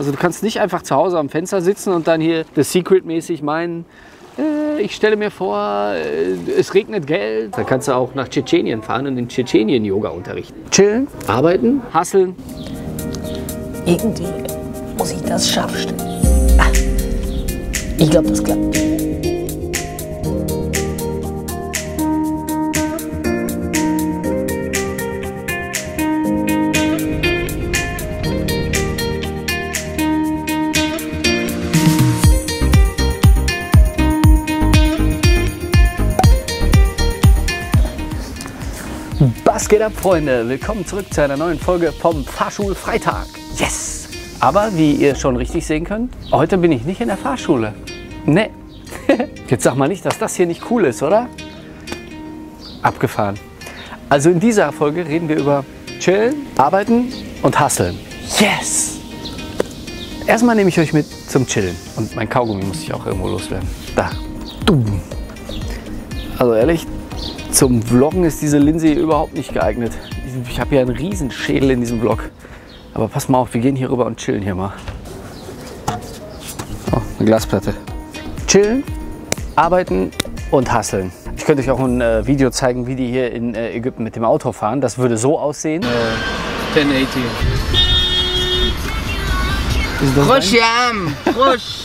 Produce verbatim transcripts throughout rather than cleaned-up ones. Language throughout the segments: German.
Also du kannst nicht einfach zu Hause am Fenster sitzen und dann hier The Secret-mäßig meinen, äh, ich stelle mir vor, äh, es regnet Geld. Da kannst du auch nach Tschetschenien fahren und in Tschetschenien Yoga unterrichten. Chillen, arbeiten, hustlen. Irgendwie muss ich das schaffen. Ich glaube, das klappt. Was geht ab, Freunde? Willkommen zurück zu einer neuen Folge vom Fahrschulfreitag. Yes! Aber wie ihr schon richtig sehen könnt, heute bin ich nicht in der Fahrschule. Ne. Jetzt sag mal nicht, dass das hier nicht cool ist, oder? Abgefahren. Also in dieser Folge reden wir über Chillen, Arbeiten und Hustlen. Yes! Erstmal nehme ich euch mit zum Chillen. Und mein Kaugummi muss ich auch irgendwo loswerden. Da. Also ehrlich, zum Vloggen ist diese Linse hier überhaupt nicht geeignet. Ich habe hier einen riesen Schädel in diesem Vlog. Aber pass mal auf, wir gehen hier rüber und chillen hier mal. Oh, eine Glasplatte. Chillen, arbeiten und hustlen. Ich könnte euch auch ein äh, Video zeigen, wie die hier in äh, Ägypten mit dem Auto fahren. Das würde so aussehen. Uh, ten eighty. Rush, Jam! Rush!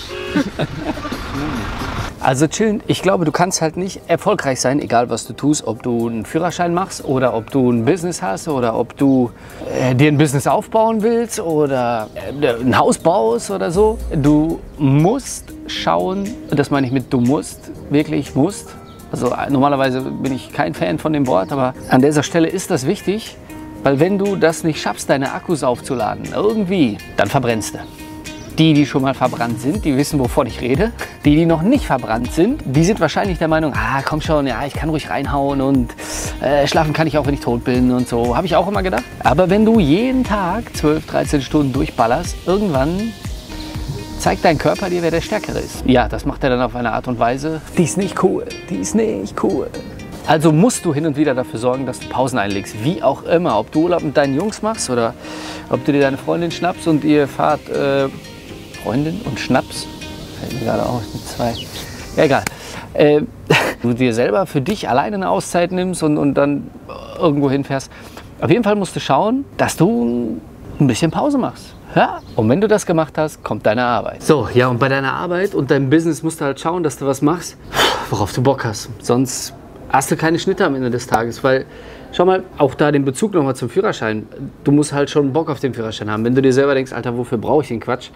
Also chillen, ich glaube, du kannst halt nicht erfolgreich sein, egal was du tust, ob du einen Führerschein machst oder ob du ein Business hast oder ob du äh, dir ein Business aufbauen willst oder äh, ein Haus baust oder so. Du musst schauen, das meine ich mit du musst, wirklich musst. Also normalerweise bin ich kein Fan von dem Wort, aber an dieser Stelle ist das wichtig, weil wenn du das nicht schaffst, deine Akkus aufzuladen, irgendwie, dann verbrennst du. Die, die schon mal verbrannt sind, die wissen, wovon ich rede. Die, die noch nicht verbrannt sind, die sind wahrscheinlich der Meinung, ah, komm schon, ja, ich kann ruhig reinhauen und äh, schlafen kann ich auch, wenn ich tot bin und so. Habe ich auch immer gedacht. Aber wenn du jeden Tag zwölf, dreizehn Stunden durchballerst, irgendwann zeigt dein Körper dir, wer der Stärkere ist. Ja, das macht er dann auf eine Art und Weise, die ist nicht cool, die ist nicht cool. Also musst du hin und wieder dafür sorgen, dass du Pausen einlegst. Wie auch immer. Ob du Urlaub mit deinen Jungs machst oder ob du dir deine Freundin schnappst und ihr fahrt... Äh, Freundin und Schnaps, fällt mir gerade auf, mit zwei, ja, egal. Äh, du dir selber für dich alleine eine Auszeit nimmst und, und dann irgendwo hinfährst. Auf jeden Fall musst du schauen, dass du ein bisschen Pause machst. Ja? Und wenn du das gemacht hast, kommt deine Arbeit. So, ja, und bei deiner Arbeit und deinem Business musst du halt schauen, dass du was machst, worauf du Bock hast. Sonst hast du keine Schnitte am Ende des Tages, weil, schau mal, auch da den Bezug nochmal zum Führerschein. Du musst halt schon Bock auf den Führerschein haben. Wenn du dir selber denkst, Alter, wofür brauche ich den Quatsch?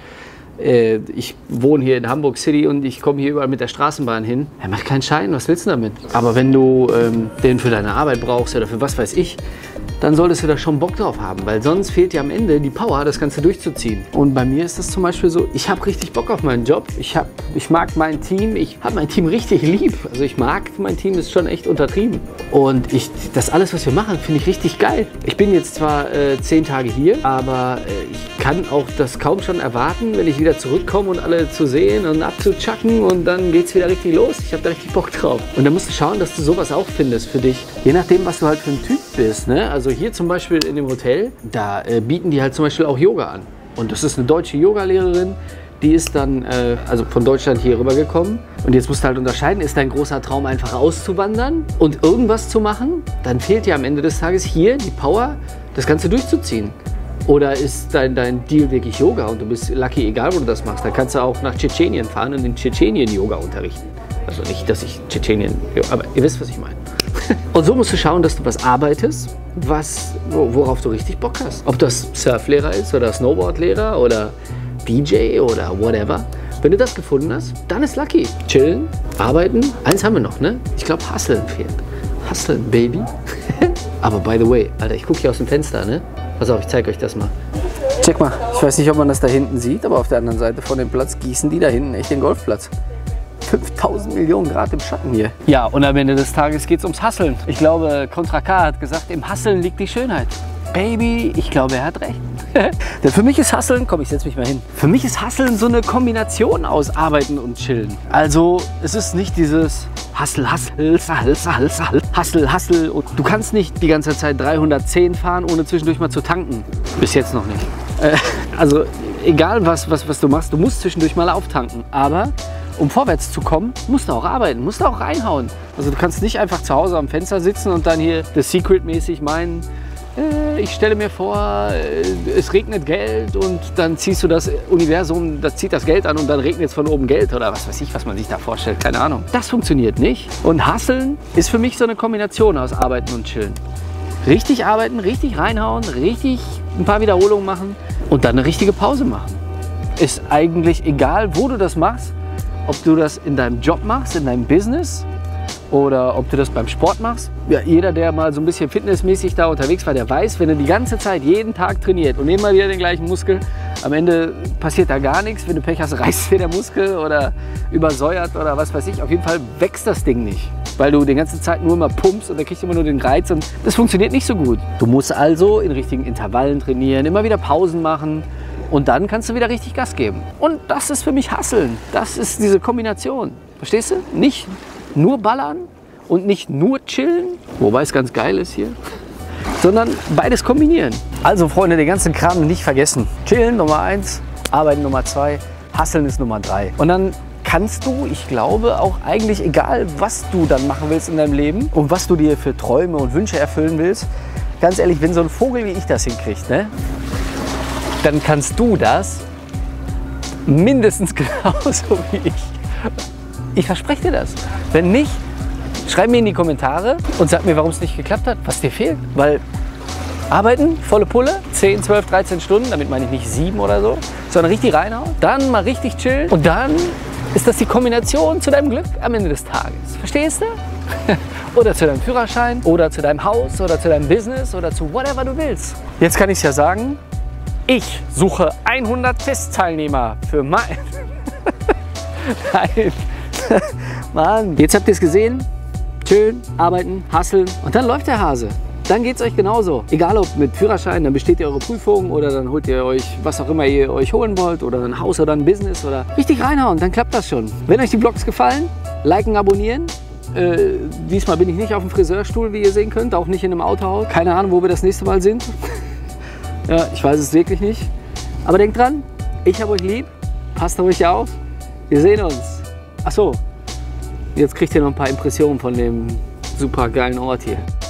Ich wohne hier in Hamburg City und ich komme hier überall mit der Straßenbahn hin. Er macht keinen Schein, was willst du damit? Aber wenn du ähm, den für deine Arbeit brauchst oder für was weiß ich, dann solltest du da schon Bock drauf haben, weil sonst fehlt dir am Ende die Power, das Ganze durchzuziehen. Und bei mir ist das zum Beispiel so, ich habe richtig Bock auf meinen Job. Ich, hab, ich mag mein Team, ich habe mein Team richtig lieb. Also ich mag mein Team, ist schon echt untertrieben. Und ich, das alles, was wir machen, finde ich richtig geil. Ich bin jetzt zwar äh, zehn Tage hier, aber äh, ich kann auch das kaum schon erwarten, wenn ich wieder zurückkomme und alle zu sehen und abzuchacken und dann geht es wieder richtig los. Ich habe da richtig Bock drauf. Und da musst du schauen, dass du sowas auch findest für dich. Je nachdem, was du halt für ein Typ bist, ne? Also hier zum Beispiel in dem Hotel, da äh, bieten die halt zum Beispiel auch Yoga an. Und das ist eine deutsche Yogalehrerin, die ist dann äh, also von Deutschland hier rüber gekommen. Und jetzt musst du halt unterscheiden, ist dein großer Traum einfach auszuwandern und irgendwas zu machen? Dann fehlt dir am Ende des Tages hier die Power, das Ganze durchzuziehen. Oder ist dein, dein Deal wirklich Yoga und du bist lucky, egal wo du das machst. Dann kannst du auch nach Tschetschenien fahren und in Tschetschenien Yoga unterrichten. Also nicht, dass ich Tschetschenien, aber ihr wisst, was ich meine. Und so musst du schauen, dass du was arbeitest, was, worauf du richtig Bock hast. Ob das Surflehrer ist oder Snowboardlehrer oder D J oder whatever. Wenn du das gefunden hast, dann ist lucky. Chillen, arbeiten. Eins haben wir noch, ne? Ich glaube, hustlen fehlt. Hustlen, Baby. Aber by the way, Alter, ich gucke hier aus dem Fenster, ne? Pass auf, ich zeige euch das mal. Check mal, ich weiß nicht, ob man das da hinten sieht, aber auf der anderen Seite von dem Platz gießen die da hinten echt den Golfplatz. fünftausend Millionen Grad im Schatten hier. Ja, und am Ende des Tages geht es ums Hustlen. Ich glaube, Contra K hat gesagt, im Hustlen liegt die Schönheit. Baby, ich glaube, er hat recht. Denn für mich ist Hustlen, komm, ich setze mich mal hin. Für mich ist Hustlen so eine Kombination aus Arbeiten und Chillen. Also, es ist nicht dieses Hustle, Hustle, Hustle, Hustle, Hustle, Hustle. Und du kannst nicht die ganze Zeit dreihundertzehn fahren, ohne zwischendurch mal zu tanken. Bis jetzt noch nicht. Äh, also, egal was, was, was du machst, du musst zwischendurch mal auftanken. Aber um vorwärts zu kommen, musst du auch arbeiten, musst du auch reinhauen. Also du kannst nicht einfach zu Hause am Fenster sitzen und dann hier The Secret-mäßig meinen, äh, ich stelle mir vor, äh, es regnet Geld und dann ziehst du das Universum, das zieht das Geld an und dann regnet es von oben Geld oder was weiß ich, was man sich da vorstellt, keine Ahnung. Das funktioniert nicht. Und Hustlen ist für mich so eine Kombination aus Arbeiten und Chillen. Richtig arbeiten, richtig reinhauen, richtig ein paar Wiederholungen machen und dann eine richtige Pause machen. Ist eigentlich egal, wo du das machst, ob du das in deinem Job machst, in deinem Business oder ob du das beim Sport machst. Ja, jeder, der mal so ein bisschen fitnessmäßig da unterwegs war, der weiß, wenn er die ganze Zeit jeden Tag trainiert und immer wieder den gleichen Muskel, am Ende passiert da gar nichts. Wenn du Pech hast, reißt dir der Muskel oder übersäuert oder was weiß ich. Auf jeden Fall wächst das Ding nicht, weil du die ganze Zeit nur immer pumpst und dann kriegst du immer nur den Reiz und das funktioniert nicht so gut. Du musst also in richtigen Intervallen trainieren, immer wieder Pausen machen und dann kannst du wieder richtig Gas geben. Und das ist für mich Hustlen. Das ist diese Kombination. Verstehst du? Nicht nur ballern und nicht nur chillen, wobei es ganz geil ist hier, sondern beides kombinieren. Also Freunde, den ganzen Kram nicht vergessen. Chillen Nummer eins, arbeiten Nummer zwei, Hustlen ist Nummer drei. Und dann kannst du, ich glaube, auch eigentlich egal, was du dann machen willst in deinem Leben und was du dir für Träume und Wünsche erfüllen willst, ganz ehrlich, wenn so ein Vogel wie ich das hinkriegt, ne, dann kannst du das mindestens genauso wie ich. Ich verspreche dir das. Wenn nicht, schreib mir in die Kommentare und sag mir, warum es nicht geklappt hat, was dir fehlt. Weil arbeiten, volle Pulle, zehn, zwölf, dreizehn Stunden, damit meine ich nicht sieben oder so, sondern richtig reinhauen, dann mal richtig chillen und dann ist das die Kombination zu deinem Glück am Ende des Tages. Verstehst du? Oder zu deinem Führerschein oder zu deinem Haus oder zu deinem Business oder zu whatever du willst. Jetzt kann ich es ja sagen, ich suche hundert Testteilnehmer für mein... Nein. Mann, jetzt habt ihr es gesehen. Chillen, arbeiten, hustlen und dann läuft der Hase. Dann geht es euch genauso. Egal ob mit Führerschein, dann besteht ihr eure Prüfung oder dann holt ihr euch, was auch immer ihr euch holen wollt oder ein Haus oder ein Business oder richtig reinhauen, dann klappt das schon. Wenn euch die Vlogs gefallen, liken, abonnieren. Äh, diesmal bin ich nicht auf dem Friseurstuhl, wie ihr sehen könnt, auch nicht in einem Autohaus. Keine Ahnung, wo wir das nächste Mal sind. Ja, ich weiß es wirklich nicht. Aber denkt dran, ich habe euch lieb. Passt auf euch auf. Wir sehen uns. Ach so, jetzt kriegt ihr noch ein paar Impressionen von dem super geilen Ort hier.